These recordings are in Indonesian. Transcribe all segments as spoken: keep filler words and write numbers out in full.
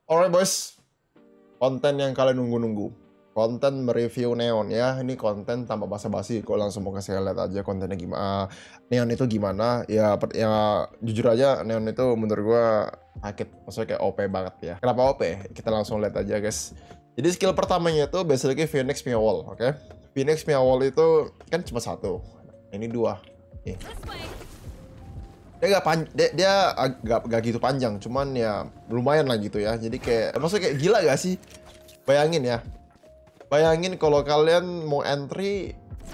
Alright boys, konten yang kalian nunggu-nunggu, konten mereview Neon ya. Ini konten tanpa basa-basi, kok langsung mau kasih lihat aja kontennya gimana. Neon itu gimana? Ya, ya jujur aja Neon itu menurut gua sakit, maksudnya kayak O P banget ya. Kenapa O P? Kita langsung lihat aja guys. Jadi skill pertamanya itu basically Phoenix Meowall, oke? Okay? Phoenix Meowall itu kan cuma satu, ini dua. Nih. Dia gak pan dia, dia agak gak gitu panjang, cuman ya lumayan lah gitu ya. Jadi kayak maksudnya kayak gila gak sih? Bayangin ya. Bayangin kalau kalian mau entry,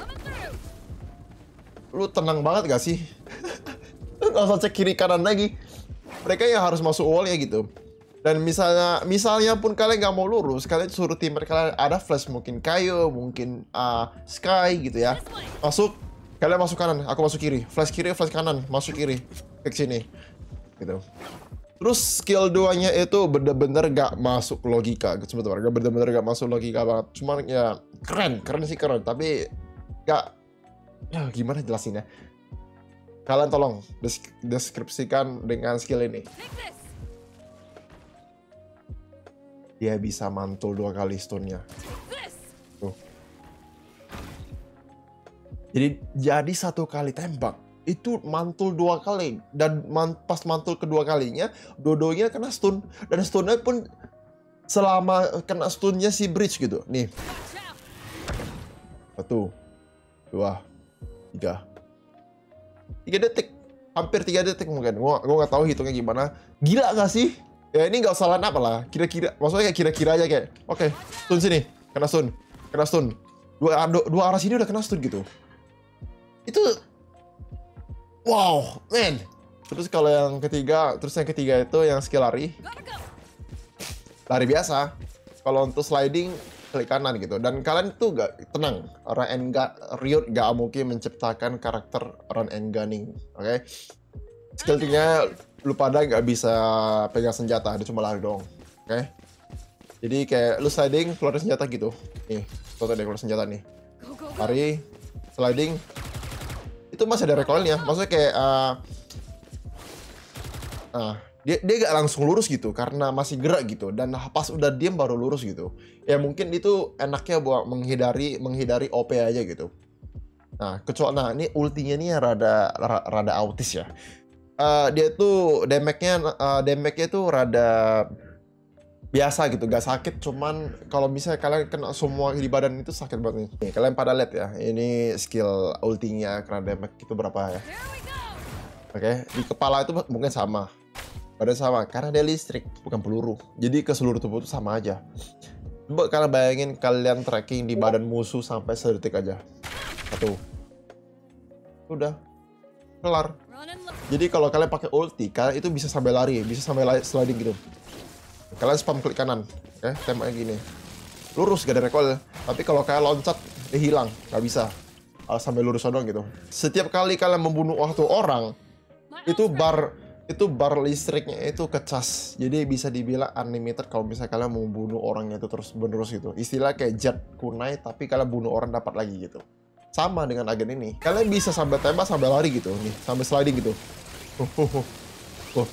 lu tenang banget gak sih? Lu gak usah cek kiri kanan lagi. Mereka yang harus masuk wall ya gitu. Dan misalnya misalnya pun kalian gak mau lurus, kalian suruh teammate kalian ada flash, mungkin kayu, mungkin uh, sky gitu ya. Masuk, kalian masuk kanan, aku masuk kiri. Flash kiri, flash kanan, masuk kiri ke sini. Gitu. Terus skill duanya itu bener-bener gak masuk logika. Sebentar, gak bener-bener gak masuk logika banget. Cuman ya keren, keren sih keren. Tapi gak, ya gimana jelasinnya. Kalian tolong deskripsikan dengan skill ini. Dia bisa mantul dua kali stun-nya. Tuh. Jadi jadi satu kali tembak itu mantul dua kali, dan man, pas mantul kedua kalinya dodonya kena stun, dan stunnya pun selama kena stunnya si Bridge gitu. Nih. Satu, dua, tiga. Tiga detik. Hampir tiga detik mungkin. Gua gua nggak tahu hitungnya gimana. Gila gak sih? Ya ini nggak salah apa lah, kira-kira, maksudnya kayak kira-kira aja kayak, oke, okay, stun sini, kena stun, kena stun, dua, dua, dua arah sini udah kena stun gitu. Itu, wow, man. Terus kalau yang ketiga, terus yang ketiga itu yang skill lari, lari biasa. Kalau untuk sliding, klik kanan gitu. Dan kalian tuh gak tenang, run and gun, Riot gak mungkin menciptakan karakter run and gunning, oke? Okay? Skill tiga lu pada nggak bisa pegang senjata, dia cuma lari doang, oke? Okay? Jadi kayak lu sliding, keluarin senjata gitu. Nih, contoh deh keluar senjata nih. Lari, sliding, itu masih ada recoilnya. Maksudnya kayak, uh, nah, dia dia nggak langsung lurus gitu, karena masih gerak gitu. Dan pas udah diem baru lurus gitu. Ya mungkin itu enaknya buat menghindari menghindari O P aja gitu. Nah, kecuali, nah ini ultinya nih rada rada autis ya. Uh, dia tuh damage-nya uh, damage-nya tuh rada biasa gitu, gak sakit, cuman kalau misalnya kalian kena semua di badan itu sakit banget nih. Nih kalian pada lihat ya, ini skill ultinya karena damage itu berapa ya. Oke, okay. Di kepala itu mungkin sama, badan sama, karena dia listrik bukan peluru, jadi ke seluruh tubuh itu sama aja. Coba kalian bayangin kalian tracking di badan musuh sampai sedetik aja. Satu, udah kelar. Jadi kalau kalian pakai ulti, kalian itu bisa sambil lari, bisa sambil sliding gitu. Kalian spam klik kanan, oke, okay? Tembaknya gini, lurus gak ada recoil. Tapi kalau kalian loncat, dia hilang, nggak bisa. Uh, sambil lurus doang gitu. Setiap kali kalian membunuh satu orang, itu bar itu bar listriknya itu kecas. Jadi bisa dibilang unlimited kalau misalnya kalian mau bunuh orangnya itu terus menerus gitu. Istilah kayak jet kunai, tapi kalian bunuh orang dapat lagi gitu. Sama dengan agen ini, kalian bisa sambil tembak sambil lari gitu, nih, sambil sliding gitu. Uh, uh, uh. Uh.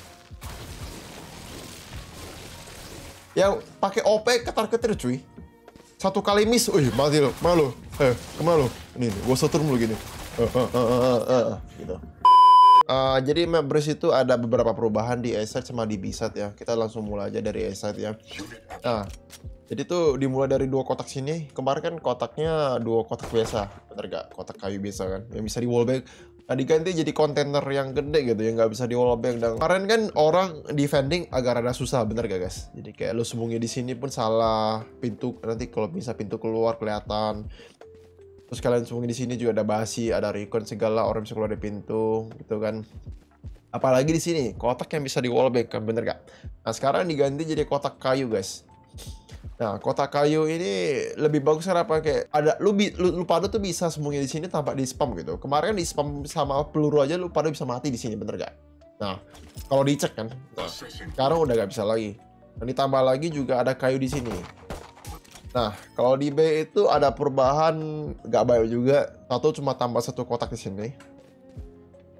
Yang pakai O P ketar-ketir cuy. Satu kali miss, wih mati lo, mana lo? Eh, kemana lo? Ini, gue setrum lo gini. Uh, uh, uh, uh, uh, uh, gitu. Uh, jadi map Bridge itu ada beberapa perubahan di A-side sama di B-side ya. Kita langsung mulai aja dari A-side ya. Nah, jadi tuh dimulai dari dua kotak sini. Kemarin kan kotaknya dua kotak biasa, bener gak? Kotak kayu biasa kan, yang bisa di wallbang. Nah, diganti jadi kontainer yang gede gitu, yang nggak bisa di wallbang. Dan kemarin kan orang defending agak rada susah, bener gak guys? Jadi kayak lu sembunyi di sini pun salah pintu, nanti kalau bisa pintu keluar kelihatan. Terus kalian sembunyi di sini juga ada basi, ada recon segala, orang bisa keluar dari pintu, gitu kan. Apalagi di sini kotak yang bisa di wallbang kan, bener gak? Nah sekarang diganti jadi kotak kayu guys. Nah, kotak kayu ini lebih bagus kenapa, kayak ada lu, lu, lu pada tuh bisa sembunyi di sini tanpa di spam gitu. Kemarin di spam sama peluru aja lu pada bisa mati di sini, bener gak? Nah, kalau dicek kan, nah, sekarang udah gak bisa lagi. Dan ditambah lagi juga ada kayu di sini. Nah, kalau di B itu ada perubahan gak baik juga. Satu cuma tambah satu kotak di sini.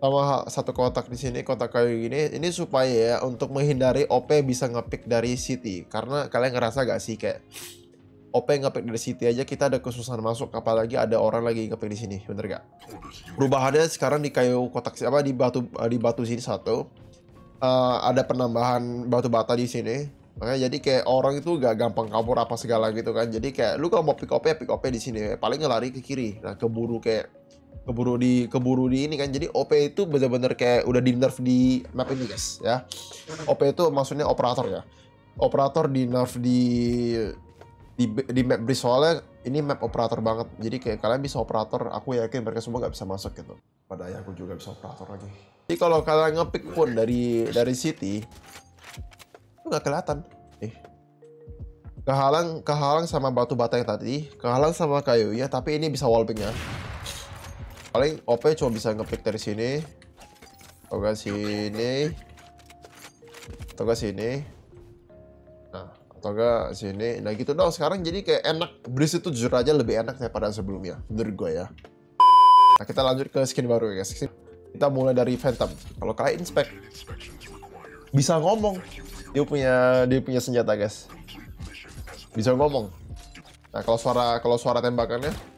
Sama satu kotak di sini, kotak kayu gini, ini supaya ya untuk menghindari O P bisa ngepick dari city. Karena kalian ngerasa gak sih kayak O P ngepick dari city aja kita ada kesusahan masuk, apalagi ada orang lagi ngepick di sini, bener gak? Perubahannya sekarang di kayu kotak apa di batu di batu sini satu, uh, ada penambahan batu bata di sini. Makanya jadi kayak orang itu gak gampang kabur apa segala gitu kan. Jadi kayak lu kalau mau pick O P, pick O P di sini. Paling ngelari ke kiri. Nah, keburu kayak keburu di keburu di ini kan. Jadi O P itu bener-bener kayak udah di nerf di map ini guys ya. O P itu maksudnya operator ya. Operator di nerf di di di map Breeze, soalnya ini map operator banget. Jadi kayak kalian bisa operator, aku yakin mereka semua nggak bisa masuk gitu. Padahal aku juga bisa operator lagi. Jadi kalau kalian ngepick pun dari dari city itu nggak kelihatan. Eh. Kehalang kehalang sama batu bata yang tadi, kehalang sama kayu ya, tapi ini bisa wallbangnya. Paling O P cuma bisa ngepick dari sini, atau ke sini, atau ke sini, nah, atau ke sini. Nah gitu dong. Sekarang jadi kayak enak. Breeze itu jujur aja lebih enak daripada sebelumnya, menurut gue ya. Nah kita lanjut ke skin baru ya guys. Kita mulai dari Phantom. Kalau kalian inspect, bisa ngomong. Dia punya dia punya senjata guys. Bisa ngomong. Nah kalau suara kalau suara tembakannya.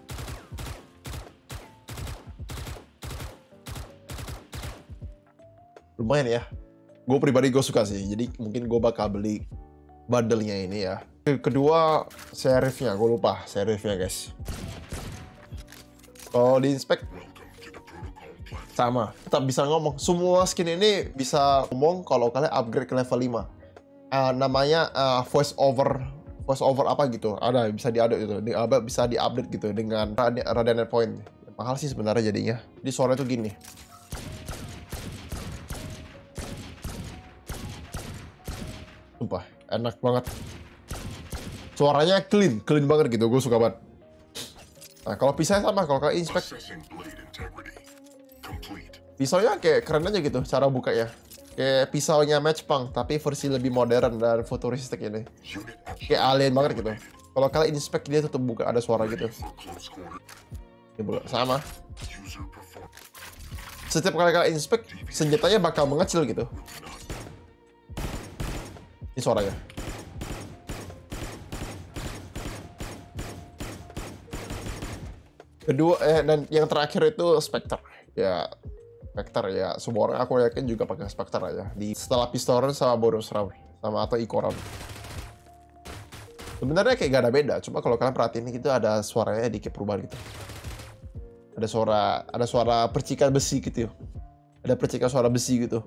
Lumayan ya, gue pribadi gue suka sih, jadi mungkin gue bakal beli bundle-nya ini ya. Kedua, serifnya, gue lupa serifnya guys. Kalau di inspect sama, tetap bisa ngomong. Semua skin ini bisa ngomong kalau kalian upgrade ke level lima. Uh, namanya uh, voice over, voice over apa gitu, ada bisa diupdate gitu, di, bisa diupdate gitu dengan Radiant Point. Mahal sih sebenarnya jadinya. Di suara itu gini. Sumpah, enak banget. Suaranya clean, clean banget gitu, gue suka banget. Nah, kalau pisau sama, kalau kalian inspect, pisaunya kayak keren aja gitu, cara bukanya. Kayak pisaunya Matchpunk, tapi versi lebih modern dan futuristik ini. Kayak alien banget gitu. Kalau kalian inspect, dia tetap buka, ada suara gitu. Ini sama. Setiap kali kalian inspect, senjatanya bakal mengecil gitu. Ini suaranya. Kedua, eh, dan yang terakhir itu Spectre. Ya, Spectre ya. Semua orang aku yakin juga pakai Spectre aja. Di setelah Pistoron sama bonus round, sama atau Eco round. Sebenarnya kayak gak ada beda. Cuma kalau kalian perhatiin itu ada suaranya dikit perubahan gitu. Ada suara, ada suara percikan besi gitu. Ada percikan suara besi gitu.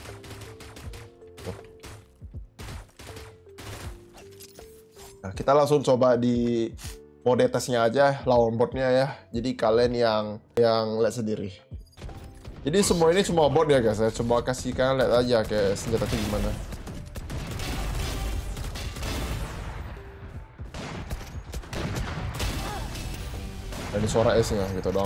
Nah, kita langsung coba di mode tesnya aja, lawan botnya ya. Jadi kalian yang yang lihat sendiri. Jadi semua ini cuma bot ya guys. Saya coba kasih kalian lihat aja kayak senjatanya gimana. Dan suara S-nya gitu dong.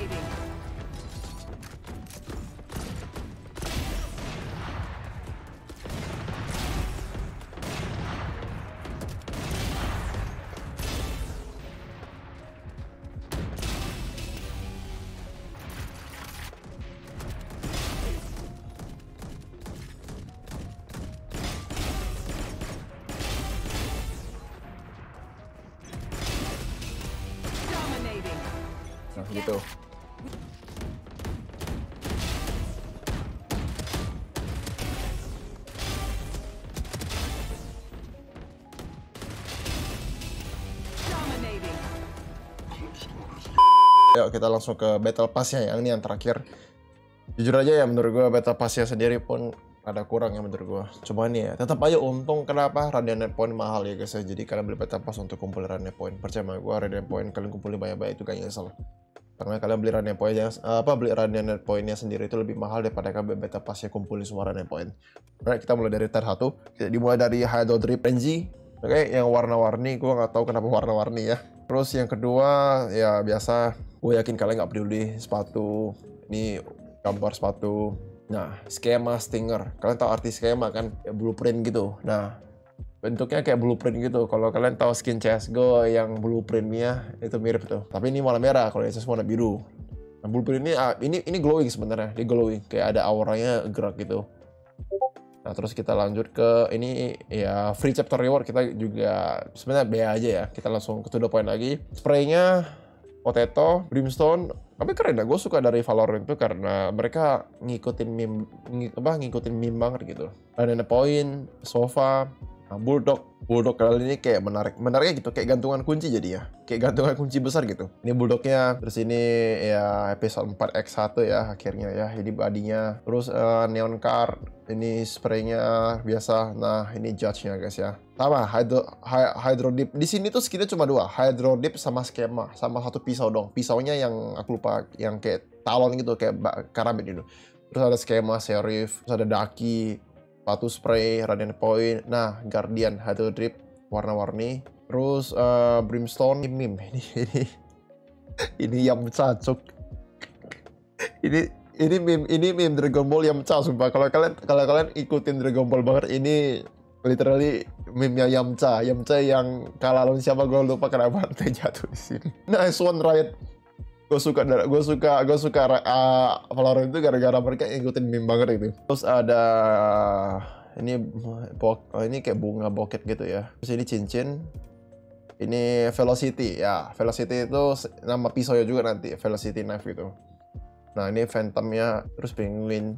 Nah, gitu. Yuk kita langsung ke Battle Pass-nya yang ini yang terakhir. Jujur aja ya menurut gue Battle Pass-nya sendiri pun ada kurang ya menurut gue. Cuma nih ya, tetap aja untung kenapa Radiant Point mahal ya guys ya. Jadi kalian beli Battle Pass untuk kumpulin Radiant Point. Percaya sama gue, Radiant Point kalian kumpulin banyak-banyak itu gak nyesel. Karena kalian beli Radiant Point yang apa beli Radiant Point-nya sendiri itu lebih mahal daripada kalian beli Battle Pass-nya kumpulin semua Radiant Point. Oke, kita mulai dari tier satu. Kita dimulai dari Hydro Drip Renji. Oke, yang warna-warni, gue nggak tahu kenapa warna-warni ya. Terus yang kedua, ya biasa, gue yakin kalian nggak peduli sepatu. Ini gambar sepatu. Nah, skema Stinger. Kalian tahu arti skema kan? Ya, blueprint gitu. Nah, bentuknya kayak blueprint gitu. Kalau kalian tahu skin C S G O yang blueprintnya itu mirip tuh. Tapi ini warna merah, kalau C S warna biru. Nah, Nah, blueprint ini ah, ini ini glowing sebenarnya, dia glowing kayak ada auranya gerak gitu. Nah, terus kita lanjut ke ini ya free chapter reward, kita juga sebenarnya B aja ya. Kita langsung ke to the point lagi. Spraynya Potato, Brimstone, tapi keren ya. Gue suka dari Valorant itu karena mereka ngikutin meme, ng apa ngikutin meme banget gitu. Ada Point, Sova, nah, Bulldog. Bulldog kali ini kayak menarik, menariknya gitu, kayak gantungan kunci jadi ya. Kayak gantungan kunci besar gitu. Ini Bulldognya, terus ini ya episode empat X satu ya akhirnya ya. Ini badinya. Terus uh, Neon Card, ini spraynya biasa. Nah, ini judge-nya guys ya. Sama hydro hy, hydro dip. Di sini tuh skillnya cuma dua, hydro dip sama skema, sama satu pisau dong. Pisaunya yang aku lupa, yang kayak talon gitu, kayak karambit gitu. Terus ada skema, serif, terus ada daki, sepatu spray, radiant point, nah guardian, hydro drip, warna-warni, terus uh, brimstone, ini meme, ini ini ini yang cacuk, ini ini meme, ini meme Dragon Ball yang cacuk, sumpah. Kalau kalian kalau kalian ikutin Dragon Ball banget, ini literally meme-nya Yamcha, Yamcha yang kalah lawan siapa gue lupa kenapa jatuh di sini. Nice one, Riot. Gue suka, gue suka, gue suka uh, Valorant itu gara-gara mereka ngikutin meme banget itu. Terus ada ini, oh, ini kayak bunga bokeh gitu ya. Terus ini cincin. Ini Velocity ya. Velocity itu nama pisaunya juga nanti, Velocity Knife gitu. Nah ini Phantomnya, terus Penguin.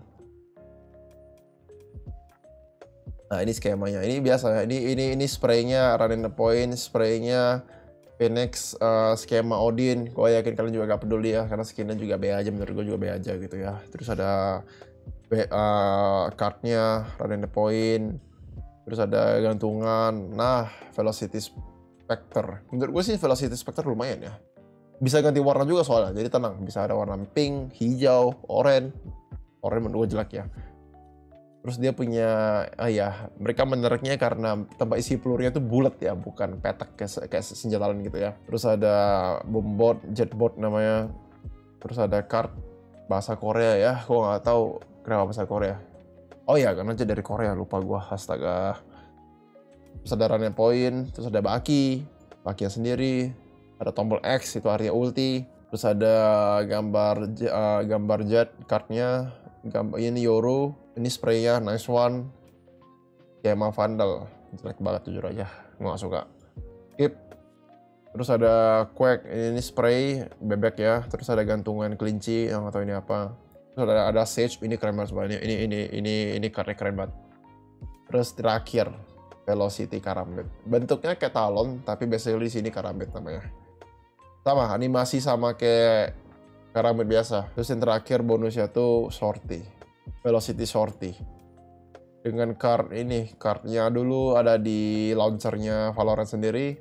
Nah ini skemanya. Ini biasa. Ini ini ini spraynya Radiant Point, spraynya Phoenix, uh, skema Odin. Gue yakin kalian juga gak peduli ya, karena skinnya juga B aja, menurut gue juga B aja gitu ya. Terus ada B, uh, cardnya Radiant Point, terus ada gantungan. Nah, Velocity Spectre. Menurut gue sih Velocity Spectre lumayan ya. Bisa ganti warna juga soalnya, jadi tenang. Bisa ada warna pink, hijau, oranye. Oranye menurut gue jelek ya. Terus dia punya, ah ya, mereka menareknya karena tempat isi pelurunya tuh bulat ya, bukan petak kayak, kayak senjata lain gitu ya. Terus ada bombot, jetbot namanya. Terus ada card bahasa Korea ya, gue nggak tahu kenapa bahasa Korea. Oh ya, karena aja dari Korea, lupa gue, astaga. Terus ada Radiant Point, terus ada Baki, Bakinya sendiri. Ada tombol X, itu artinya ulti. Terus ada gambar uh, gambar jet cardnya, gambar ini Yoru. Ini spraynya nice one, kayak emang Vandal, jelek banget jujur aja, gue gak suka. Skip. Terus ada Quake, ini spray bebek ya. Terus ada gantungan kelinci, yang gak tahu ini apa. Terus ada ada Sage, ini keren banget sebenarnya. Ini ini ini ini karena keren banget. Terus terakhir Velocity Karambit, bentuknya kayak talon, tapi basically di sini Karambit namanya. Sama animasi sama kayak Karambit biasa. Terus yang terakhir bonusnya tuh Sortie. Velocity Sortie dengan card ini, cardnya dulu ada di launchernya Valorant sendiri,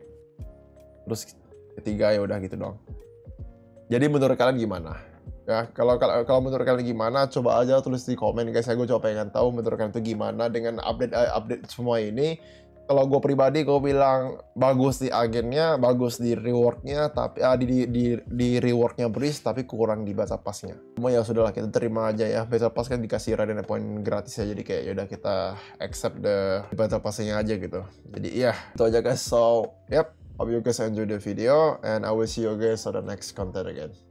terus ketiga ya udah gitu dong. Jadi menurut kalian gimana ya? Kalau kalau kalau menurut kalian gimana, coba aja tulis di komen guys ya. Gue coba pengen tahu menurut kalian itu gimana dengan update update semua ini. Kalau gue pribadi, gue bilang bagus di agennya, bagus di rewardnya, tapi ah, di, di, di rewardnya Breeze, tapi kurang di battle pass-nya. Cuma ya sudahlah, kita terima aja ya. Battle pass kan dikasih Radiant Point gratis ya, jadi kayak yaudah kita accept the battle pass-nya aja gitu. Jadi iya, itu aja guys. So, yep, hope you guys enjoy the video, and I will see you guys on the next content again.